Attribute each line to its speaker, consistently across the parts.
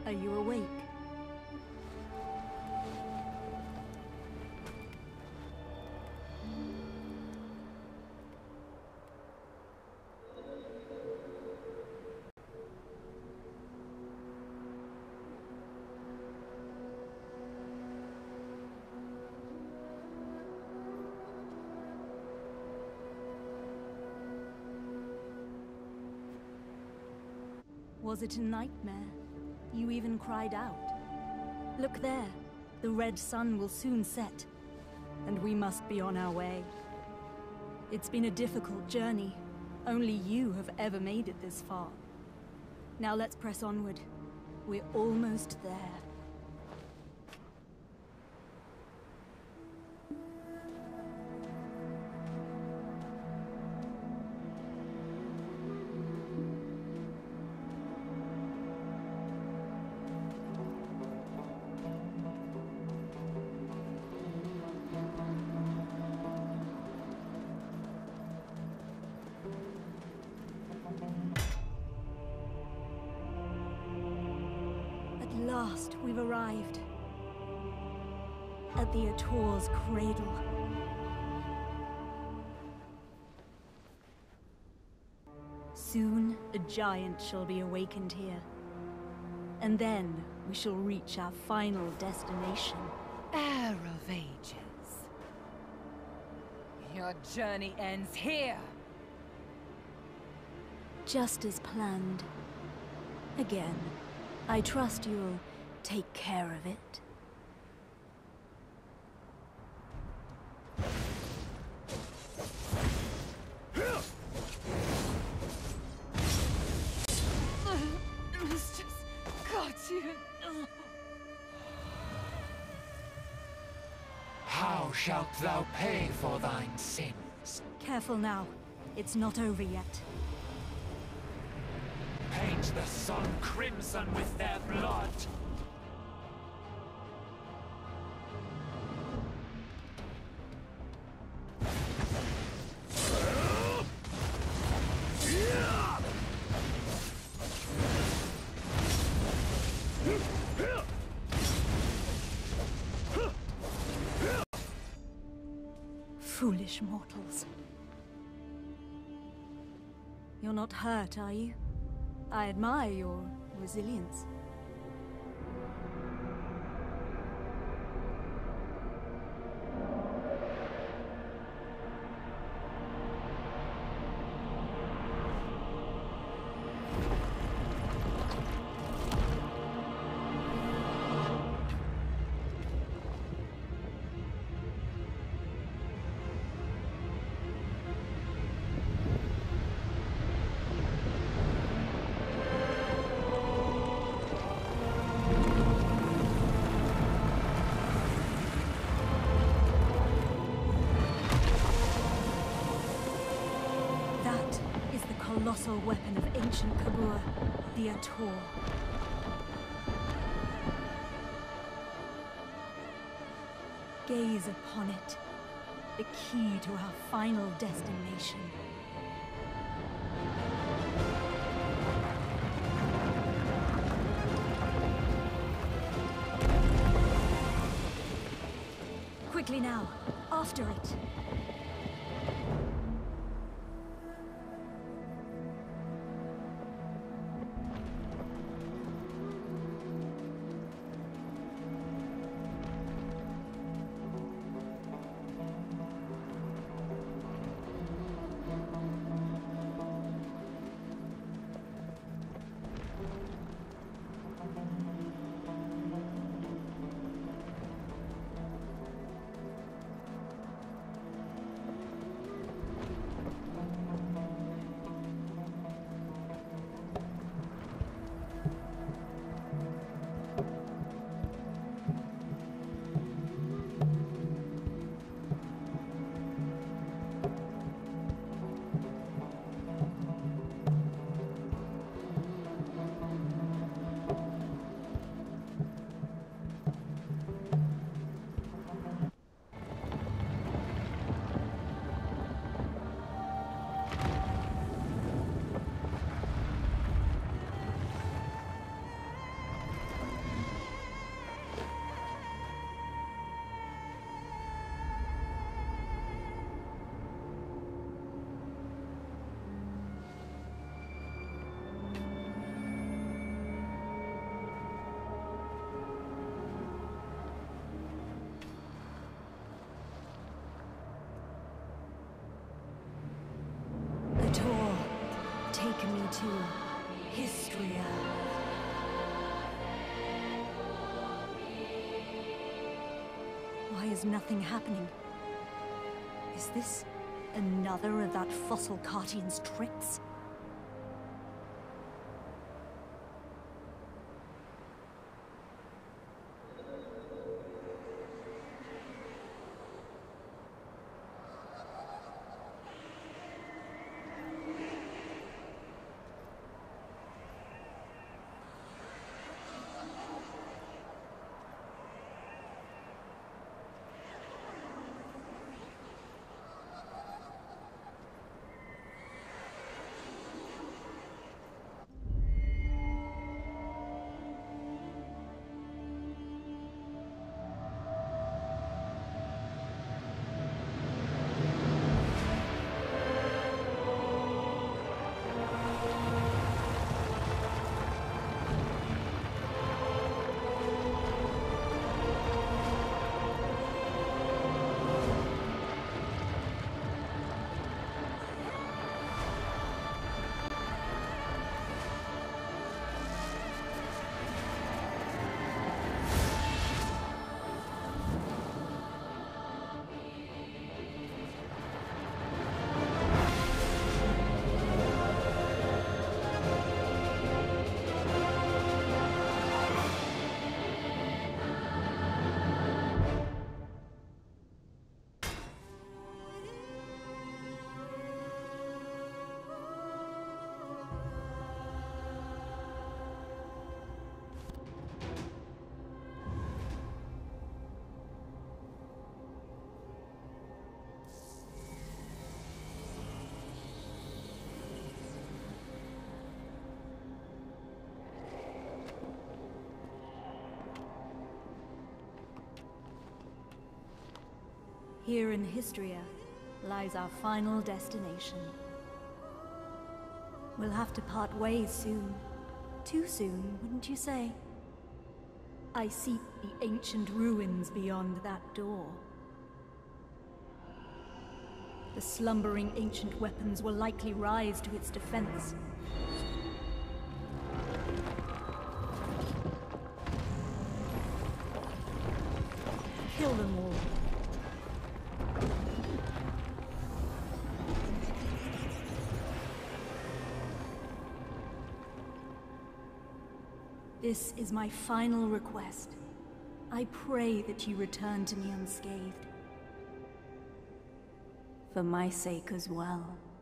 Speaker 1: Are you awake? Was it a nightmare? You even cried out. Look there. The red sun will soon set, and we must be on our way. It's been a difficult journey. Only you have ever made it this far. Now let's press onward. We're almost there. At last, we've arrived. At the Ator's cradle. Soon, a giant shall be awakened here. And then, we shall reach our final destination.
Speaker 2: Heir of Ages. Your journey ends here!
Speaker 1: Just as planned. Again, I trust you'll take care of it.
Speaker 2: It's just got you.
Speaker 3: How shalt thou pay for thine sins?
Speaker 1: Careful now. It's not over yet.
Speaker 3: Paint the sun crimson with their blood!
Speaker 1: Foolish mortals. You're not hurt, are you? I admire your resilience. Colossal weapon of ancient Kabur, the Ator. Gaze upon it, the key to our final destination. Quickly now, after it. Take me to Histria. Why is nothing happening? Is this another of that fossil Cartian's tricks? Here in Histria lies our final destination. We'll have to part ways soon. Too soon, wouldn't you say? I seek the ancient ruins beyond that door. The slumbering ancient weapons will likely rise to its defense. Kill them all. This is my final request. I pray that you return to me unscathed. For my sake as well.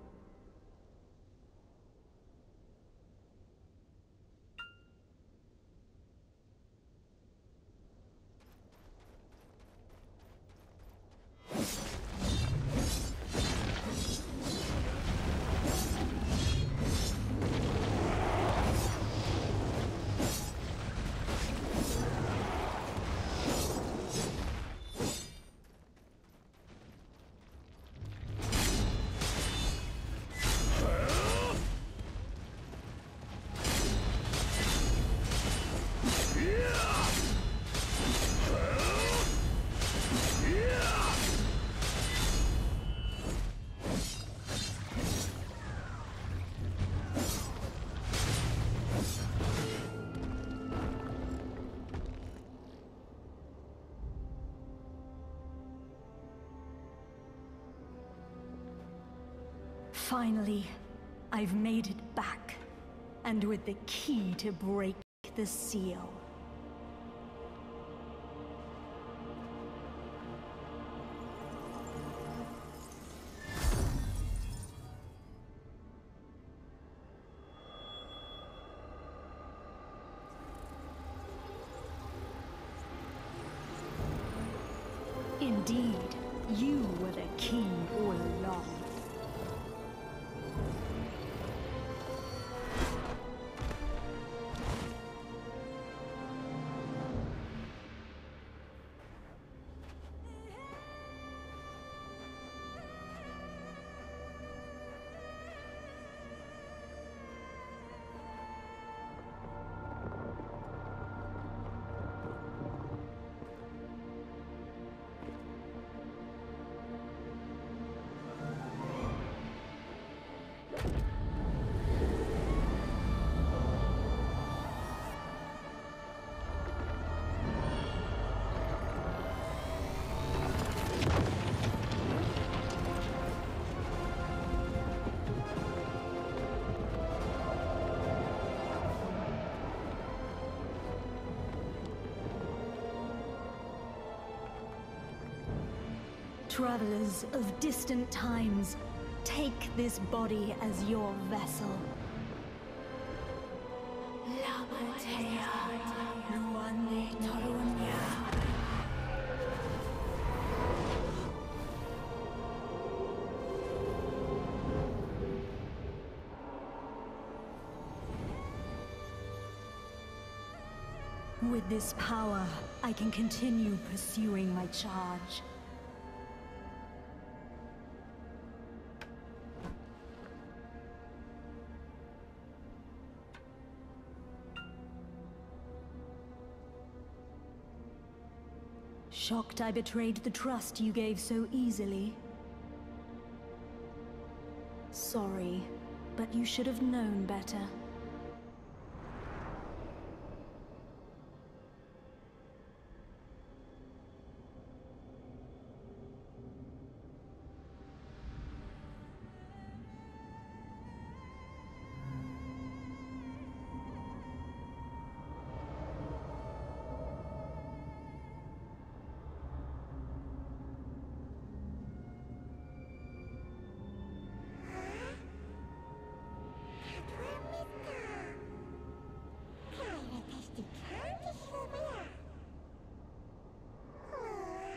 Speaker 1: Finally, I've made it back, and with the key to break the seal. Indeed, you were the key all along. Travelers of distant times, take this body as your vessel. With this power, I can continue pursuing my charge. Shocked I betrayed the trust you gave so easily. Sorry, but you should have known better.